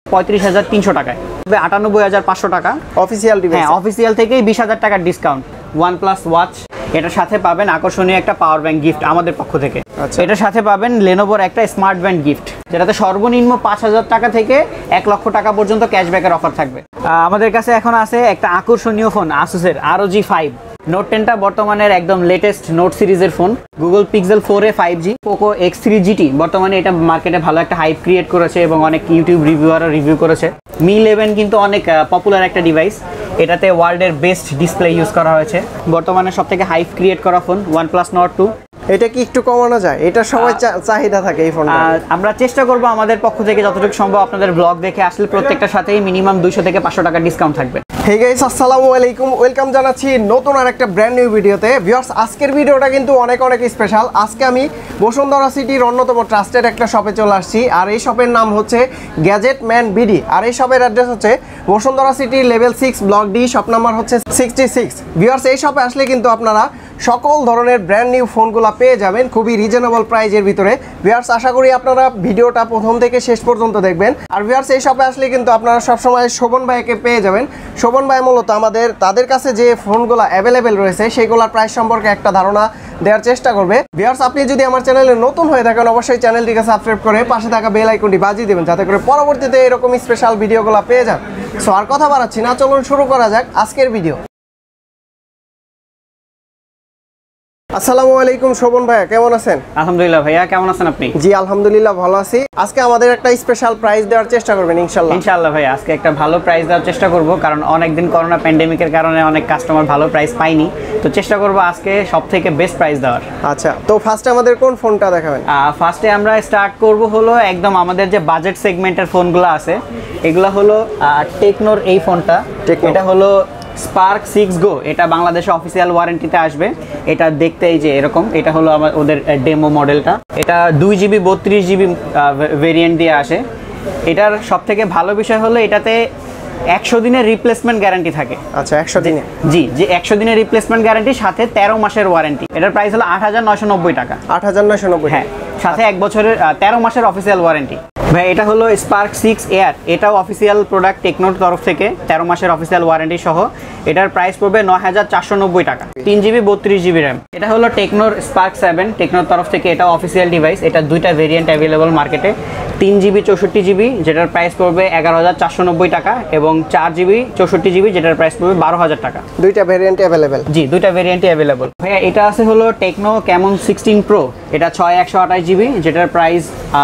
35,300 টাকায়, 98,500 টাকা official device. হ্যাঁ, অফিসিয়াল থেকেই 20,000 টাকার ডিসকাউন্ট। OnePlus ওয়াচ, এটার সাথে পাবেন আকর্ষণীয় একটা পাওয়ার ব্যাংক গিফট আমাদের পক্ষ থেকে। এটার সাথে পাবেন লেনোভোর একটা স্মার্ট ব্যান্ড গিফট, যেটাতে সর্বনিম্ন 5,000 টাকা থেকে 1 লক্ষ টাকা পর্যন্ত ক্যাশব্যাকের অফার থাকবে। আমাদের কাছে এখন আছে একটা আকর্ষণীয় ফোন, আসুসের ROG 5 নোট 10টা বর্তমানের একদম লেটেস্ট নোট সিরিজের phone. Google Pixel 4a 5G, Poco X3 GT, বর্তমানে এটা মার্কেটে ভালো একটা হাইপ ক্রিয়েট করেছে এবং অনেক ইউটিউব রিভিউয়াররা রিভিউ করেছে। Mi 11 কিন্তু অনেক পপুলার একটা ডিভাইস, এটাতে ওয়ার্ল্ডের বেস্ট ডিসপ্লে ইউজ করা হয়েছে। বর্তমানে সবথেকে হাইপ ক্রিয়েট করা ফোন OnePlus Nord 2। এটা কি একটু কমানো যায়? এটা সবাই চাহিদা থাকে এই ফোনটা। আমরা চেষ্টা করব আমাদের পক্ষ থেকে যতটুকু সম্ভব। আপনাদের ব্লগ দেখে আসলে প্রত্যেকটার সাথেই মিনিমাম 200 থেকে 500 টাকা ডিসকাউন্ট থাকবে। হে গাইস, আসসালামু আলাইকুম, ওয়েলকাম জানাচ্ছি নতুন আরেকটা ব্র্যান্ড নিউ ভিডিওতে। ভিউয়ার্স, আজকের ভিডিওটা কিন্তু অনেক স্পেশাল। আজকে আমি বসুন্ধরা সিটির অন্যতম ট্রাস্টেড একটা শপে চলে আসছি, আর এই শপের নাম হচ্ছে গ্যাজেট ম্যান বিডি। আর এই শপের অ্যাড্রেস হচ্ছে Bashundhara city level 6 block D, shop number হচ্ছে 66। ভিউয়ার্স, এই শপে আসলে কিন্তু আপনারা সকল ধরনের ব্র্যান্ড নিউ ফোনগুলো পেয়ে যাবেন খুবই রিজনেবল প্রাইজের ভিতরে। ভিউয়ার্স, আশা করি আপনারা ভিডিওটা প্রথম থেকে শেষ পর্যন্ত দেখবেন। আর ভিউয়ার্স, এই শপে আসলে কিন্তু আপনারা সবসময় শোভন ভাইকে পেয়ে যাবেন। শোভন ভাই মূলত তাদের কাছে যে ফোনগুলো অ্যাভেলেবেল রয়েছে সেগুলোর প্রাইস সম্পর্কে একটা ধারণা দেওয়ার চেষ্টা করবে। ভিউয়ার্স, আপনি যদি আমার চ্যানেলে নতুন হয়ে থাকেন অবশ্যই চ্যানেলটিকে সাবস্ক্রাইব করে পাশে থাকা বেল আইকনটি বাজিয়ে দেবেন, যাতে করে পরবর্তীতে এরকম স্পেশাল ভিডিওগুলো পেয়ে যান। সো আর কথা বাড়াচ্ছি না, চলুন শুরু করা যাক আজকের ভিডিও। আসসালামু আলাইকুম শোভন ভাইয়া, কেমন আছেন? আলহামদুলিল্লাহ ভাইয়া, কেমন আছেন আপনি? জি আলহামদুলিল্লাহ ভালো আছি। আজকে আমাদের একটা স্পেশাল প্রাইস দেওয়ার চেষ্টা করবেন ইনশাআল্লাহ। ইনশাআল্লাহ ভাইয়া, আজকে একটা ভালো প্রাইস দেওয়ার চেষ্টা করব, কারণ অনেকদিন করোনা প্যান্ডেমিকের কারণে অনেক কাস্টমার ভালো প্রাইস পায়নি। তো চেষ্টা করব আজকে সবথেকে বেস্ট প্রাইস দেওয়ার। আচ্ছা, তো ফার্স্টে আমাদের কোন ফোনটা দেখাবেন? ফার্স্টে আমরা স্টার্ট করব হলো একদম আমাদের যে বাজেট সেগমেন্টের ফোনগুলো আছে, এগুলো হলো টেকনোর এই ফোনটা। এটা হলো স্পার্ক 6 গো, এটা বাংলাদেশে অফিসিয়াল ওয়ারেন্টিতে আসবে। এটা দেখতে এই যে এরকম, এটা হলো ওদের ডেমো মডেলটা। এটা 2GB 32GB ভেরিয়েন্ট দিয়ে আসে। এটার সবথেকে ভালো বিষয় হলো এটাতে 100 দিনের রিপ্লেসমেন্ট গ্যারান্টি থাকে। আচ্ছা, 100 দিনে? জি, যে 100 দিনের রিপ্লেসমেন্ট গ্যারান্টি, সাথে 13 মাসের ওয়ারেন্টি। এটার প্রাইস হলো 8,990 টাকা। 8,990? হ্যাঁ, সাথে 1 বছরের 13 মাসের অফিসিয়াল ওয়ারেন্টি। ভাই, এটা হলো স্পার্ক 6 এয়ার, এটাও অফিসিয়াল প্রোডাক্ট টেকনোর তরফ থেকে, 13 মাসের অফিসিয়াল ওয়ারেন্টি সহ। এটার প্রাইস পড়বে 9,490 টাকা, 3GB 32GB র্যাম। এটা হলো টেকনোর স্পার্ক 7, টেকনোর তরফ থেকে, এটাও অফিসিয়াল ডিভাইস। এটা দুইটা ভেরিয়েন্ট অ্যাভেলেবল মার্কেটে, 3GB 64GB, যেটার প্রাইস পড়বে 11,490 টাকা, এবং 4GB 64GB, যেটার প্রাইস পড়বে 12,000 টাকা। দুইটা ভেরিয়েন্ট অ্যাভেলেবল? জি, দুইটা ভেরিয়েন্টই অ্যাভেলেবল। ভাইয়া, এটা আছে হলো টেকনো ক্যামন 16 প্রো, এটা 6/128GB, যেটার প্রাইস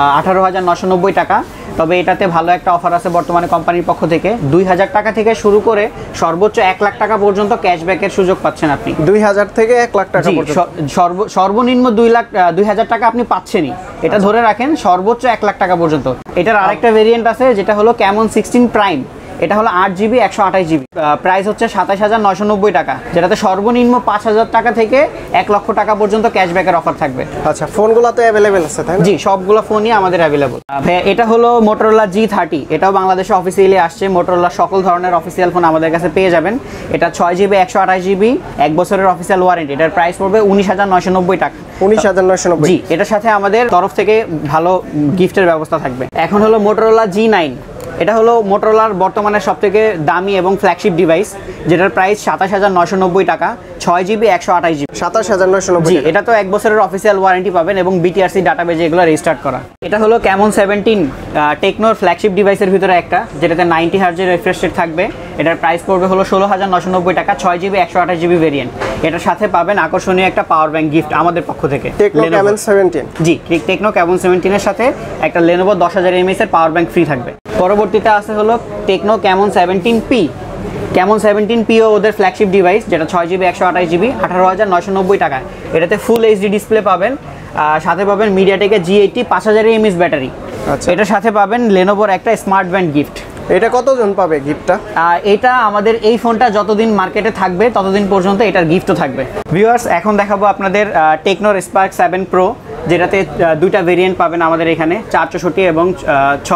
18,990 টাকা। তবে এটাতে ভালো একটা অফার আছে বর্তমানে কোম্পানির পক্ষ থেকে। 2,000 টাকা থেকে শুরু করে সর্বোচ্চ 1 লাখ টাকা পর্যন্ত ক্যাশব্যাকের সুযোগ পাচ্ছেন আপনি। 2,000 থেকে 1 লাখ টাকা পর্যন্ত? সর্বনিম্ন 2,000 টাকা আপনি পাচ্ছেনই, এটা ধরে রাখেন, সর্বোচ্চ 1 লাখ টাকা পর্যন্ত। এটার আরেকটা ভেরিয়েন্ট আছে যেটা হলো ক্যামন 16 প্রাইম, এটা হলো 8GB 128GB, প্রাইস হচ্ছে 27,990 টাকা, যেটাতে সর্বনিম্ন 5,000 টাকা থেকে 1 লক্ষ টাকা পর্যন্ত ক্যাশব্যাকের অফার থাকবে। আচ্ছা, ফোনগুলো তো অ্যাভেলেবেল আছে তাই না? জি, সবগুলো ফোনই আমাদের অ্যাভেলেবল। এটা হলো মোটরোলা G30, এটাও বাংলাদেশে অফিসিয়ালি আসছে। মোটরোলা সকল ধরনের অফিসিয়াল ফোন আমাদের কাছে পেয়ে যাবেন। এটা 6GB 128GB, 1 বছরের অফিসিয়াল ওয়ারেন্টি। এটার প্রাইস পড়বে 19,990 টাকা। 19,990? জি, এটার সাথে আমাদের তরফ থেকে ভালো গিফটের ব্যবস্থা থাকবে। এখন হলো মোটরোলা G9, এটা হলো মোটরোলার বর্তমানে সবথেকে দামি এবং ফ্ল্যাগশিপ ডিভাইস, যেটার প্রাইস 27,990 টাকা, 6GB 128GB। 27,990? জি, এটা তো 1 বছরের অফিসিয়াল ওয়ারেন্টি পাবেন এবং BTRC ডাটাবেজে এগুলো রেজিস্টার্ড করা। এটা হলো ক্যামন 17, টেকনোর ফ্ল্যাগশিপ ডিভাইসের ভিতরে একটা, যেটাতে 90 হার্জের রিফ্রেশ রেট থাকবে। এটার প্রাইস পড়বে হলো 16,990 টাকা, 6GB 128GB ভেরিয়েন্ট। এটার সাথে পাবেন আকর্ষণীয় একটা পাওয়ার ব্যাংক গিফট আমাদের পক্ষ থেকে। Tecno Camon 17? জি, টেকনো ক্যামন 17 এর সাথে একটা লেনোভো 10,000 mAh এর পাওয়ার ব্যাংক ফ্রি থাকবে। পরবর্তীতে আছে হলো টেকনো ক্যামন 17P। ক্যামন 17Pও ওদের ফ্ল্যাগশিপ ডিভাইস, যেটা 6GB 128GB, 18,990 টাকা। এটাতে ফুল HD ডিসপ্লে পাবেন, সাথে পাবেন মিডিয়াটেকের G80 5000 mAh ব্যাটারি। আচ্ছা, এটার সাথে পাবেন লেনোভোর একটা স্মার্ট ব্যান্ড গিফট। এটা কতজন পাবে গিফটটা? এটা আমাদের এই ফোনটা যতদিন মার্কেটে থাকবে ততদিন পর্যন্ত এটার গিফটও থাকবে। ভিউয়ার্স, এখন দেখাবো আপনাদের টেকনোর স্পার্ক 7 প্রো, যেটাতে দুইটা ভেরিয়েন্ট পাবেন আমাদের এখানে, 464 এবং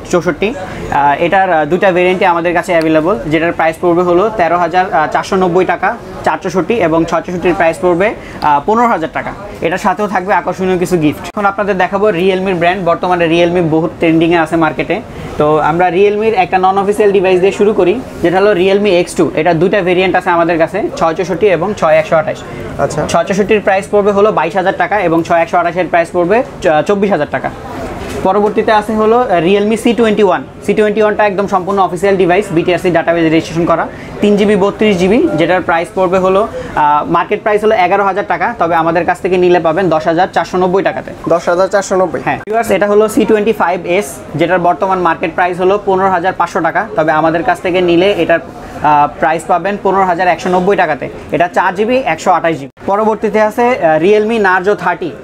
64। এটার দুইটা ভেরিয়েন্টে আমাদের কাছে অ্যাভেলেবল, যেটার প্রাইস পড়বে হলো 13,490 টাকা 464, এবং 664 প্রাইস পড়বে 15,000 টাকা। এটার সাথেও থাকবে আকর্ষণীয় কিছু গিফট। এখন আপনাদের দেখাবো রিয়েলমির ব্র্যান্ড। বর্তমানে রিয়েলমি বহুত ট্রেন্ডিংয়ে আছে মার্কেটে। তো আমরা রিয়েলমির একটা নন অফিসিয়াল ডিভাইস দিয়ে শুরু করি, যেটা হলো রিয়েলমি X2। এটা দুইটা ভেরিয়েন্ট আছে আমাদের কাছে, 664 এবং 6128। আচ্ছা, 664 প্রাইস পড়বে হলো 22,000 টাকা এবং 628 প্রাইস পড়বে 24,000 টাকা। পরবর্তীতে আছে হলো রিয়েলমি C21টা একদম সম্পূর্ণ official device, BTRC database registration করা, 3GB 32GB, যেটার প্রাইস পড়বে হলো মার্কেট প্রাইস হলো 11,000 টাকা, তবে আমাদের কাছ থেকে নিলে পাবেন 10,490 টাকাতে। 10,490। হ্যাঁ ভিউয়ার্স, এটা হলো C25s, যেটার বর্তমান মার্কেট প্রাইস হলো 15,500 টাকা, তবে আমাদের কাছ থেকে নিলে এটার প্রাইস পাবেন 15,190 টাকাতে। এটা 4GB 128GB। পরবর্তীতে আছে রিয়েলমি নার্জো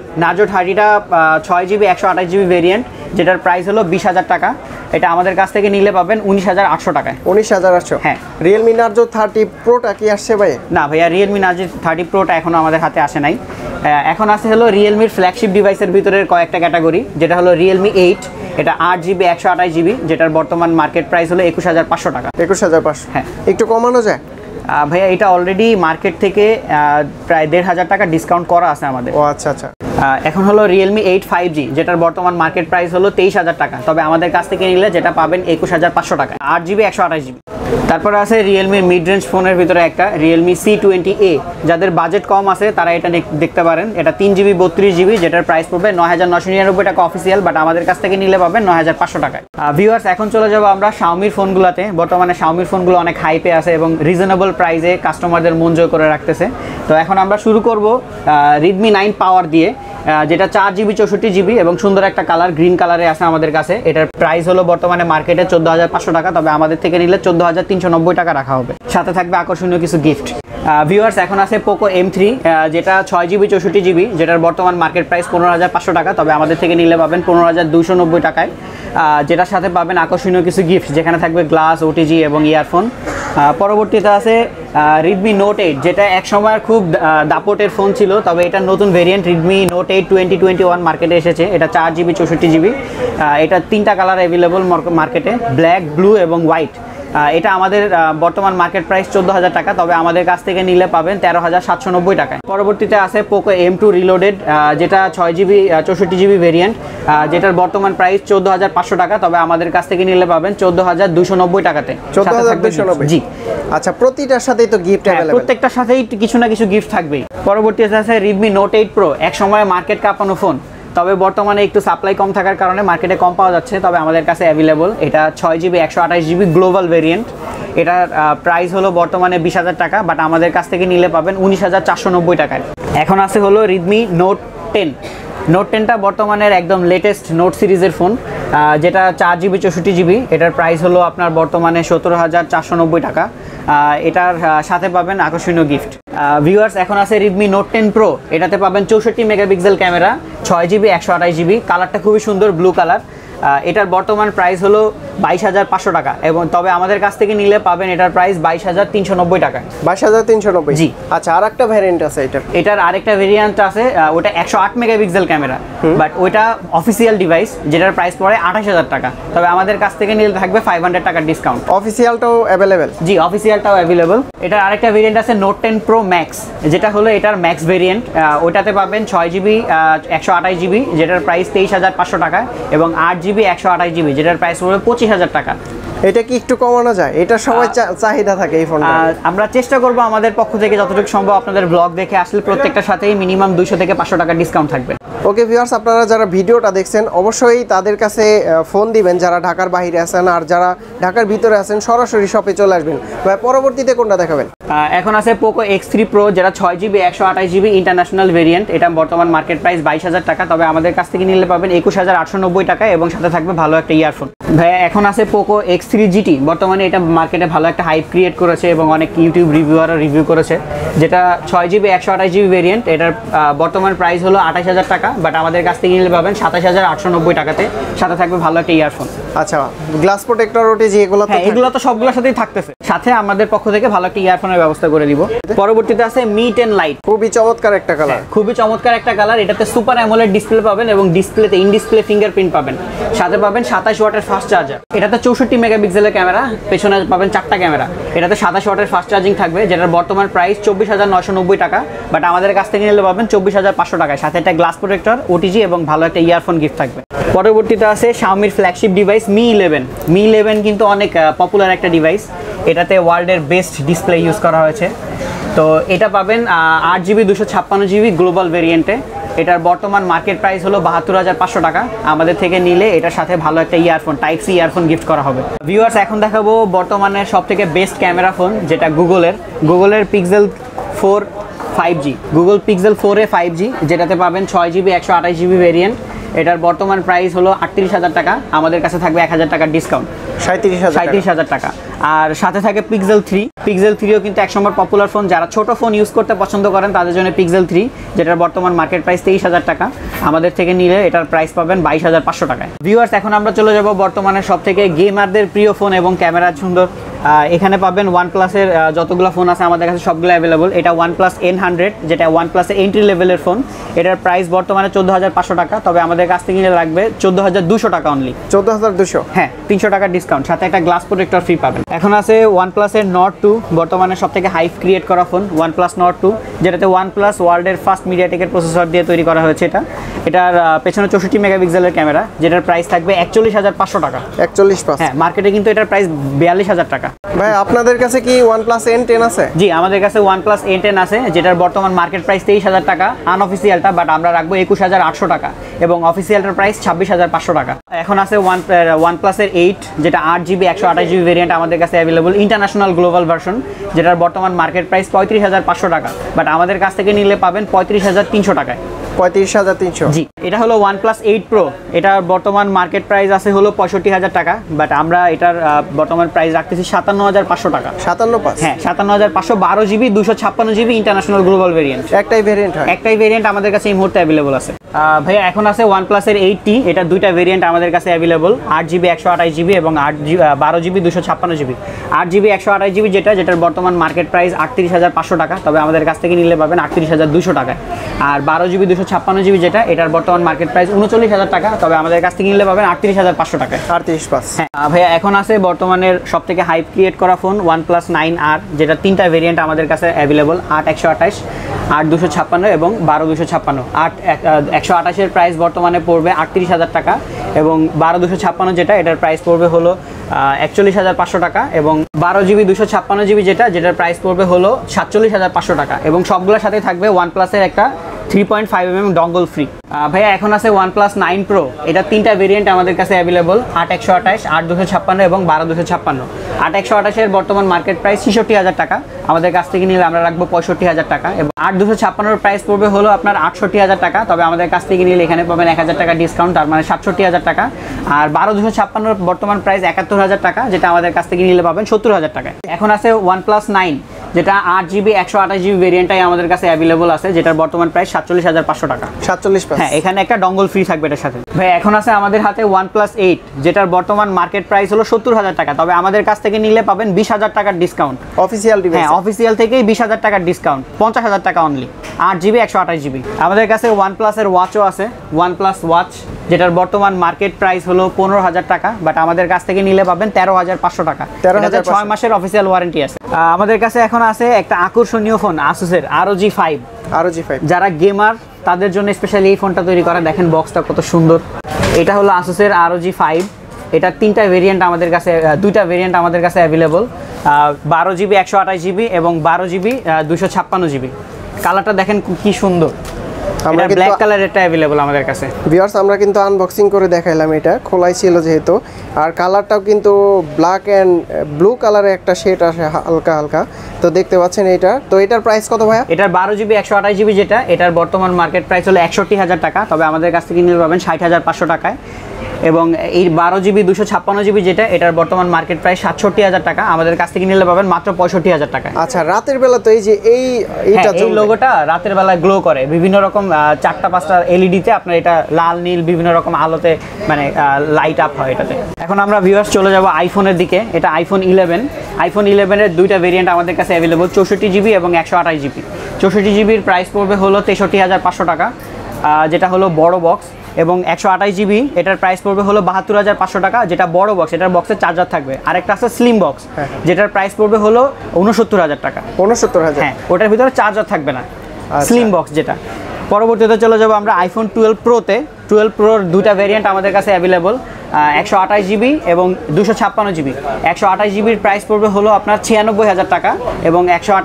30টা 6GB 128GB ভেরিয়েন্ট, যেটার প্রাইস হলো 20,000 টাকা। এটা আমাদের কাছ থেকে নিলে পাবেন 19,800 টাকায়। 19,800। হ্যাঁ। রিয়েলমি নার্জো 30 প্রোটা কি আসছে ভাই? না ভাইয়া, রিয়েলমি নার্জো 30 প্রোটা এখনো আমাদের হাতে আসে নাই। এখন আছে হলো রিয়েলমির ফ্ল্যাগশিপ ডিভাইসের ভিতরের কয়েকটা ক্যাটাগরি, যেটা হলো রিয়েলমি 8। এটা 8GB 128GB, যেটার বর্তমান মার্কেট প্রাইস হলো 21,500 টাকা। 21,500। হ্যাঁ, একটু কমানো যায়? ভাইয়া এটা অলরেডি মার্কেট থেকে প্রায় 1,500 টাকা ডিসকাউন্ট করা আছে আমাদের। ও আচ্ছা আচ্ছা। এখন হলো রিয়েলমি 8 5G, যেটার বর্তমান মার্কেট প্রাইস হলো 23,000 টাকা, তবে আমাদের কাছ থেকে নিলে যেটা পাবেন 21,500 টাকা, 8GB 128GB। তারপরে আছে রিয়েলমির মিড রেঞ্জ ফোনের ভিতরে একটা রিয়েলমি C20A, যাদের বাজেট কম আছে তারা এটা দেখতে পারেন। এটা 3GB 32GB, যেটার প্রাইস পড়বে 9,999 টাকা অফিসিয়াল, বাট আমাদের কাছ থেকে নিলে পাবেন 9,500 টাকায়। ভিউয়ার্স, এখন চলে যাবো আমরা শাওমির ফোনগুলোতে। বর্তমানে শাওমির ফোনগুলো অনেক হাইপে আছে এবং রিজনেবল প্রাইসে কাস্টমারদের মন জয় করে রাখতেছে। তো এখন আমরা শুরু করব Redmi 9 পাওয়ার দিয়ে, যেটা 4GB 64GB এবং সুন্দর একটা কালার গ্রিন কালারে আছে আমাদের কাছে। এটার প্রাইস হলো বর্তমানে মার্কেটে 14,500 টাকা, তবে আমাদের থেকে নিলে 14,390 টাকা রাখা হবে। সাথে থাকবে আকর্ষণীয় কিছু গিফট। ভিউয়ার্স, এখন আছে পোকো M3, যেটা 6GB 64GB, যেটার বর্তমান মার্কেট প্রাইস 15,500 টাকা, তবে আমাদের থেকে নিলে পাবেন 15,290 টাকায়। যেটার সাথে পাবেন আকর্ষণীয় কিছু গিফট, যেখানে থাকবে গ্লাস, OTG এবং ইয়ারফোন। পরবর্তীতে আছে Redmi Note 8, যেটা এক সময় খুব দাপটের ফোন ছিল, তবে এটা নতুন ভেরিয়েন্ট Redmi Note 8 2021 মার্কেটে এসেছে। এটা 4GB 64GB। এটা 3টা কালার অ্যাভেলেবল মার্কেটে, ব্ল্যাক, ব্লু এবং হোয়াইট। এটা আমাদের বর্তমান মার্কেট প্রাইস 14,000 টাকা, তবে আমাদের কাছ থেকে নিলে পাবেন 13,790 টাকায়। পরবর্তীতে আছে পোকো M2 রিলোডেড, যেটা 6GB 64GB ভেরিয়েন্ট, যেটার বর্তমান প্রাইস 14,500 টাকা, তবে আমাদের কাছ থেকে নিলে পাবেন 14,290 টাকাতে। 14,290। জি আচ্ছা, প্রতিটার সাথেই তো গিফট अवेलेबल? প্রত্যেকটার সাথেই কিছু না কিছু গিফট থাকবেই। পরবর্তীতে আছে Redmi Note 8 Pro, এক সময় মার্কেট কাঁপানো ফোন, তবে বর্তমানে একটু সাপ্লাই কম থাকার কারণে মার্কেটে কম পাওয়া যাচ্ছে, তবে আমাদের কাছে অ্যাভেলেবল। এটা 6GB 128GB গ্লোবাল ভেরিয়েন্ট। এটার প্রাইস হলো বর্তমানে 20,000 টাকা, বাট আমাদের কাছ থেকে নিলে পাবেন 19,490 টাকায়। এখন আছে হলো Redmi Note 10। Note 10টা বর্তমানের একদম লেটেস্ট নোট সিরিজের ফোন, যেটা 4GB 64GB। এটার প্রাইস হলো আপনার বর্তমানে 17,490 টাকা। এটার সাথে পাবেন আকর্ষণীয় গিফট। ভিউয়ার্স, এখন আছে Redmi Note 10 Pro, এটাতে পাবেন 64 মেগাপিক্সেল ক্যামেরা, 6GB 128GB, কালারটা খুবই সুন্দর, ব্লু কালার। এটার বর্তমান প্রাইস হলো 22,500 টাকা, এবং তবে আমাদের কাছ থেকে নিলে পাবেন এটার প্রাইস 22,390 টাকা। 22,390? জি। আচ্ছা, আর একটা ভ্যারিয়েন্ট আছে এটার আরেকটা ভেরিয়েন্ট আছে, ওটা 108 মেগাপিক্সেল ক্যামেরা, বাট ওইটা অফিসিয়াল ডিভাইস, যেটার প্রাইস পড়ে 28,000 টাকা, তবে আমাদের কাছ থেকে নিলে থাকবে 500 টাকার ডিসকাউন্ট। অফিসিয়ালটাও অ্যাভেলেবেল? জি, অফিসিয়ালটাও অ্যাভেলেবল। এটার আরেকটা ভেরিয়েন্ট আছে Note 10 Pro Max, যেটা হলো এটার ম্যাক্স ভেরিয়েন্ট। ওইটাতে পাবেন 6GB 128GB, যেটার প্রাইস 23,500 টাকা, এবং 8GB 128GB, যেটার প্রাইস পড়বে 25,000 টাকা। এটা কি একটু কমানো যায়? এটা সবাই চাহিদা থাকে এই ফোনটা। আমরা চেষ্টা করব আমাদের পক্ষ থেকে যতটুকু সম্ভব। আপনাদের ব্লগ দেখে আসলে প্রত্যেকটার সাথেই মিনিমাম 200 থেকে 500 টাকা ডিসকাউন্ট থাকবে। ওকে ভিউয়ার্স, আপনারা যারা ভিডিওটা দেখছেন অবশ্যই তাদের কাছে ফোন দিবেন, যারা ঢাকার বাইরে আছেন, আর যারা ঢাকার ভিতরে আছেন সরাসরি শপে চলে আসবেন। পরবর্তীতে কোনটা দেখাবেন? এখন আছে পোকো X3 Pro, যেটা 6GB 128GB ইন্টারন্যাশনাল ভেরিয়েন্ট। এটা বর্তমান মার্কেট প্রাইস 22,000 টাকা, তবে আমাদের কাছ থেকে নিলে পাবেন 21,890 টাকা, এবং সাথে থাকবে ভালো একটা ইয়ারফোন। ভাইয়া, এখন আছে পোকো X3 GT। বর্তমানে এটা মার্কেটে ভালো একটা হাইপ ক্রিয়েট করেছে এবং অনেক ইউটিউব রিভিউয়ারও রিভিউ করেছে, যেটা 6GB 128GB ভেরিয়েন্ট। এটার বর্তমান প্রাইস হলো 28,000 টাকা, বাট আমাদের কাছ থেকে নিলে পাবেন 27,890 টাকাতে, সাথে থাকবে ভালো একটা ইয়ারফোন। আচ্ছা, গ্লাস প্রোটেক্টর ওটিজি এগুলো তো এগুলো তো সবগুলোর সাথেই থাকতেছে। সাথে আমাদের পক্ষ থেকে ভালো একটা ইয়ারফোনের ব্যবস্থা করে দিব। পরবর্তীতে আছে মি 10 লাইট, খুবই চমৎকার একটা কালার, খুবই চমৎকার একটা কালার। এটাতে সুপার অ্যামোলেড ডিসপ্লে পাবেন এবং ডিসপ্লেতে ইন ডিসপ্লে ফিঙ্গারপ্রিন্ট পাবেন। সাথে পাবেন 27 ওয়াটের ফাস্ট চার্জার। এটাতে 64 মেগাপিক্সেলের ক্যামেরা, পেছনে পাবেন 4টা ক্যামেরা। এটাতে 27 ওয়াটের ফাস্ট চার্জিং থাকবে, যেটার বর্তমান প্রাইস 24,990 টাকা, বাট আমাদের কাছ থেকে নিলে পাবেন 24,500 টাকায়। সাথে একটা গ্লাস প্রোটেক্টর, ওটিজি এবং ভালো একটা ইয়ারফোন গিফট থাকবে। পরবর্তীতে আছে xiaomiর ফ্ল্যাগশিপ ডিভাইস মি 11। মি 11 কিন্তু অনেক পপুলার একটা ডিভাইস। এটাতে ওয়ার্ল্ডের বেস্ট ডিসপ্লে ইউজ করা হয়েছে। তো এটা পাবেন 8GB 256GB গ্লোবাল ভেরিয়েন্টে। এটার বর্তমান মার্কেট প্রাইস হলো 72,500 টাকা। আমাদের থেকে নিলে এটার সাথে ভালো একটা earphone, type C earphone gift করা হবে। ভিউয়ার্স, এখন দেখাবো বর্তমানে সবথেকে বেস্ট ক্যামেরা ফোন, যেটা গুগলের pixel 4 5G, Google pixel 4 5G, যেটাতে পাবেন 6GB 128GB ভেরিয়েন্ট। এটার বর্তমান প্রাইস হলো 38,000 টাকা। আমাদের কাছে থাকবে 1,000 টাকার ডিসকাউন্ট, 37,000 টাকা। আর সাথে থাকে পিক্সেল 3ও কিন্তু একসময় পপুলার ফোন। যারা ছোট ফোন ইউজ করতে পছন্দ করেন তাদের জন্য পিক্সেল 3, যেটার বর্তমান মার্কেট প্রাইস 23,000 টাকা। আমাদের থেকে নিলে এটার প্রাইস পাবেন 22,500 টাকায়। ভিউয়ার্স, এখন আমরা চলে যাব বর্তমানে সবথেকে গেমারদের প্রিয় ফোন এবং ক্যামেরা সুন্দর। এখানে পাবেন ওয়ানপ্লাসের যতগুলো ফোন আছে আমাদের কাছে সবগুলো অ্যাভেলেবল। এটা OnePlus N100, যেটা ওয়ানপ্লাসের এন্ট্রি লেভেলের ফোন। এটার প্রাইস বর্তমানে 14,500 টাকা, তবে আমাদের কাছ থেকে নিলে লাগবে 14,200 টাকা অনলি। 14,200? হ্যাঁ, 300 টাকার ডিসকাউন্ট, সাথে একটা গ্লাস প্রোটেক্টর ফ্রি পাবেন। এখন আছে ওয়ানপ্লাসের Nord 2, বর্তমানে সবথেকে হাইপ ক্রিয়েট করা ফোন OnePlus Nord 2, যেটাতে ওয়ানপ্লাস ওয়ার্ল্ডের ফার্স্ট মিডিয়াটেকের প্রসেসর দিয়ে তৈরি করা হয়েছে। এটার পেছনে 64 মেগাপিক্সেলের ক্যামেরা, যেটার প্রাইস থাকবে 41,500 টাকা। 41,500? হ্যাঁ, মার্কেটে কিন্তু এটার প্রাইস 42,000 টাকা। ভাই, আপনাদের কাছে কি OnePlus N10 আছে? জি, আমাদের কাছে OnePlus N10 আছে, যেটার বর্তমান মার্কেট প্রাইস 23,000 টাকা আনঅফিসিয়ালটা, বাট আমরা রাখবো 21,800 টাকা এবং অফিসিয়ালটার প্রাইস 26,500 টাকা। এখন আছে OnePlus-এর 8, যেটা 8GB 128GB ভেরিয়েন্ট আমাদের কাছে অ্যাভেলেবল, ইন্টারন্যাশনাল গ্লোবাল ভার্সন, যেটার বর্তমান মার্কেট প্রাইস 35,500 টাকা, বাট আমাদের কাছ থেকে নিলে পাবেন 35,300 টাকায়। 35,300? জি। এটা হলো OnePlus 8 Pro। এটার বর্তমান মার্কেট প্রাইস আছে হলো 65,000 টাকা, বাট আমরা এটার বর্তমান প্রাইস রাখতেছি 57,500 টাকা। 57,500? হ্যাঁ, 57,500, 12GB 256GB international global variant. একটাই ভেরিয়েন্ট হয়? একটাই ভেরিয়েন্ট আমাদের কাছে এই মুহূর্তে অ্যাভেলেবল আছে। ভাইয়া, এখন আছে OnePlus-এর 8T। এটা দুইটা ভেরিয়েন্ট আমাদের কাছে অ্যাভেলেবল, 8GB 128GB এবং 12GB 256GB। 8GB 128GB যেটার বর্তমান মার্কেট প্রাইস 38,500 টাকা, তবে আমাদের কাছ থেকে নিলে পাবেন 38,200 টাকায়। আর 12GB 256GB এটার বর্তমান মার্কেট প্রাইস 39,000 টাকা, তবে আমাদের কাছ থেকে নিলে পাবেন 38,500 টাকায়। 38,500? হ্যাঁ ভাইয়া, এখন আছে বর্তমানের সবথেকে হাইপ ক্রিয়েট করা ফোন OnePlus 9R, যেটা তিনটা ভেরিয়েন্ট আমাদের কাছে অ্যাভেলেবল, 8/128, 8/256 এবং 12/256। 8/128-এর প্রাইস বর্তমানে পড়বে 38,000 টাকা এবং 12/256 এটার প্রাইস পড়বে হলো 41,500 টাকা এবং 12GB 256GB যেটার প্রাইস পড়বে হলো 47,500 টাকা এবং সবগুলোর সাথে থাকবে OnePlus-এর একটা 3.5mm ডঙ্গল ফ্রি। ভাইয়া, এখন আছে OnePlus 9 Pro। এটা তিনটা ভেরিয়েন্ট আমাদের কাছে অ্যাভেলেবল, 8/128, 8/256 এবং 12/256। 8/128-এর বর্তমান মার্কেট প্রাইস 66,000 টাকা, আমাদের কাছ থেকে নিলে আমরা রাখবো 65,000 টাকা এবং 8/256-এর প্রাইস পড়বে হলো আপনার 68,000 টাকা, তবে আমাদের কাছ থেকে নিলে এখানে পাবেন 1,000 টাকা ডিসকাউন্ট, তার মানে 67,000 টাকা। আর 12/256-এর বর্তমান প্রাইস 71,000 টাকা, যেটা আমাদের কাছ থেকে নিলে পাবেন 70,000 টাকা। এখন আছে OnePlus 9, যেটা 8GB 128GB ভেরিয়েন্টটাই আমাদের কাছে অ্যাভেলেবল আছে, যেটার বর্তমান প্রাইস 47,500 টাকা। 47,500? হ্যাঁ, এখানে একটা ডঙ্গল ফ্রি থাকবে এটার সাথে। ভাই, এখন আছে আমাদের হাতে OnePlus 8, যেটার বর্তমান মার্কেট প্রাইস হলো 70,000 টাকা, তবে আমাদের কাছ থেকে নিলে পাবেন 20,000 টাকার ডিসকাউন্ট। Official device? হ্যাঁ, অফিসিয়াল থেকেই 20,000 টাকার ডিসকাউন্ট, 50,000 টাকা অনলি, 8GB 128GB। আমাদের কাছে OnePlus-এর ওয়াচও আছে, OnePlus ওয়াচ, যেটার বর্তমান মার্কেট প্রাইস হলো 15,000 টাকা, বাট আমাদের কাছ থেকে নিলে পাবেন 13,500 টাকা। 6 মাসের অফিসিয়াল ওয়ারেন্টি আছে। আমাদের কাছে এখন আছে একটা আকর্ষণীয় ফোন Asus-এর ROG 5। যারা গেমার তাদের জন্য স্পেশালি এই ফোনটা তৈরি করা। দেখেন বক্সটা কত সুন্দর। এটা হলো Asus-এর ROG 5। এটা তিনটা ভেরিয়েন্ট আমাদের কাছে, দুইটা ভেরিয়েন্ট আমাদের কাছে অ্যাভেলেবল, 12GB 128GB এবং 12GB 256GB। কালারটা দেখেন কি সুন্দর, আমরা ব্ল্যাক কালার এটা अवेलेबल আমাদের কাছে। ভিউয়ার্স, আমরা কিন্তু আনবক্সিং করে দেখাইলাম, এটা খোলাই ছিল যেহেতু, আর কালারটাও কিন্তু ব্ল্যাক এন্ড ব্লু কালারের একটা শেড আসে হালকা হালকা, তো দেখতে পাচ্ছেন এটা। তো এটার প্রাইস কত ভাইয়া? এটার 12GB 128GB এটার বর্তমান মার্কেট প্রাইস হলো 61,000 টাকা, তবে আমাদের কাছ থেকে নিতে পাবেন 60,500 টাকায়। এবং এই 12GB 256GB যেটা, এটার বর্তমান মার্কেট প্রাইস 67,000 টাকা, আমাদের কাছ থেকে নিলে পাবেন মাত্র 65,000 টাকা। আচ্ছা, রাতের বেলা তো এই যে এইটা এই লোগোটা রাতের বেলা গ্লো করে বিভিন্ন রকম 4-5টা এলইডিতে, আপনার এটা লাল নীল বিভিন্ন রকম আলোতে মানে লাইট আপ হয় এটাতে। এখন আমরা ভিউয়ার্স চলে যাব আইফোনের দিকে। এটা আইফোন 11। আইফোন 11 এর দুইটা ভেরিয়েন্ট আমাদের কাছে অ্যাভেলেবল, 64GB এবং 128GB। 64GBর প্রাইস পড়বে হলো 63,500 টাকা, যেটা হলো বড় বক্স, এবং 128GB এটার প্রাইস পড়বে হলো 72,500 টাকা, যেটা বড় বক্স, এটার বক্সে চার্জার থাকবে। আরেকটা আছে স্লিম বক্স, যেটার প্রাইস পড়বে হলো 69,000 টাকা। 69,000? হ্যাঁ, ওটার ভিতরে চার্জার থাকবে না, স্লিম বক্স যেটা। পরবর্তীতে চলে যাবো আমরা আইফোন 12 প্রোতে। 12 প্রোর দুইটা ভেরিয়েন্ট আমাদের কাছে অ্যাভেলেবল, 128GB এবং 256GB। 128GBর প্রাইস পড়বে হলো আপনার 96,000 টাকা, এবং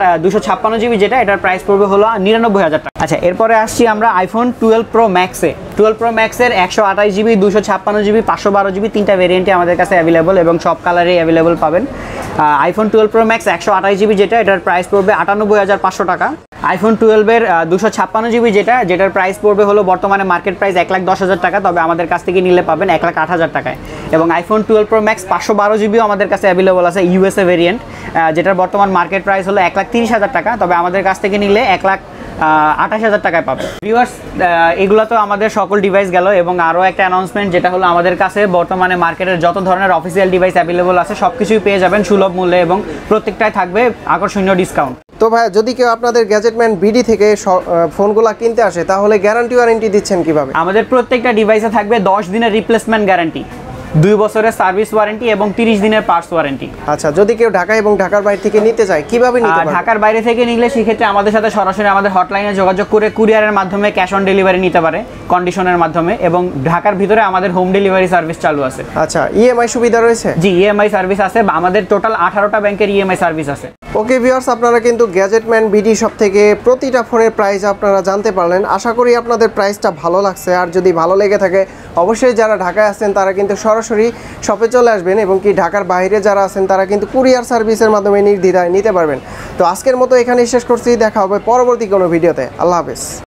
256GB যেটা, এটার প্রাইস পড়বে হলো 99,000 টাকা। আচ্ছা, এরপরে আসছি আমরা আইফোন 12 প্রো ম্যাক্সে। 12 প্রো ম্যাক্সের 128GB 256GB 512GB তিনটা ভেরিয়েন্টই আমাদের কাছে অ্যাভেলেবল, এবং সব কালারেই অ্যাভেলেবল পাবেন। আইফোন 12 প্রো ম্যাক্স 128GB যেটা, এটার প্রাইস পড়বে 98,500 টাকা। আইফোন 12-এর 256GB যেটা, যেটার প্রাইস পড়বে হলো বর্তমানে মার্কেট প্রাইস 1,10,000 টাকা, তবে আমাদের কাছ থেকে নিলে পাবেন 1,08,000 টাকায়। এবং আইফোন 12 প্রো ম্যাক্স 512GBও আমাদের কাছে অ্যাভেলেবল আছে, ইউএসএ ভেরিয়েন্ট, যেটার বর্তমান মার্কেট প্রাইস হলো 1,30,000 টাকা, তবে আমাদের কাছ থেকে নিলে 1,28,000 টাকায় পাবেন। ভিউয়ার্স, এগুলো তো আমাদের সকল ডিভাইস গেল, এবং আরও একটা অ্যানাউন্সমেন্ট, যেটা হলো আমাদের কাছে বর্তমানে মার্কেটের যত ধরনের অফিসিয়াল ডিভাইস অ্যাভেলেবল আছে সব কিছুই পেয়ে যাবেন সুলভ মূল্যে, এবং প্রত্যেকটাই থাকবে আকর্ষণীয় ডিসকাউন্ট। তো ভাই, যদি কেউ আপনাদের গ্যাজেটম্যান বিডি থেকে ফোনগুলো কিনতে আসে, তাহলে গ্যারান্টি ওয়ারেন্টি দিচ্ছেন কিভাবে? আমাদের প্রত্যেকটা ডিভাইসে থাকবে 10 দিনের রিপ্লেসমেন্ট গ্যারান্টি, 2 বছরের সার্ভিস ওয়ারেন্টি এবং 30 দিনের পার্টস ওয়ারেন্টি। আচ্ছা, যদি কেউ ঢাকা এবং ঢাকার বাইরে থেকে নিতে চায়, কিভাবে নিতে পারবে? ঢাকার বাইরে থেকে নিলে সেক্ষেত্রে আমাদের সাথে সরাসরি আমাদের হটলাইনে যোগাযোগ করে কুরিয়ারের মাধ্যমে ক্যাশ অন ডেলিভারি নিতে পারে কন্ডিশনের মাধ্যমে, এবং ঢাকার ভিতরে আমাদের হোম ডেলিভারি সার্ভিস চালু আছে। আচ্ছা, ইএমআই সুবিধা রয়েছে? জি, ইএমআই সার্ভিস আছে, আমাদের টোটাল 18টা ব্যাংকের ইএমআই সার্ভিস আছে। ওকে ভিউয়ার্স, আপনারা কিন্তু গ্যাজেটম্যান বিডি শপ থেকে প্রতিটা ফোনের প্রাইস আপনারা জানতে পারলেন। আশা করি আপনাদের প্রাইসটা ভালো লাগছে, আর যদি ভালো লেগে থাকে অবশ্যই যারা ঢাকায় আছেন তারা কিন্তু সরাসরি শপে চলে আসবেন, এবং কি ঢাকার বাইরে যারা আছেন তারা কিন্তু কুরিয়ার সার্ভিসের মাধ্যমে নির্দ্বিধায় নিতে পারবেন। তো আজকের মতো এখানেই শেষ করছি, দেখা হবে পরবর্তী কোনো ভিডিওতে। আল্লাহ হাফেজ।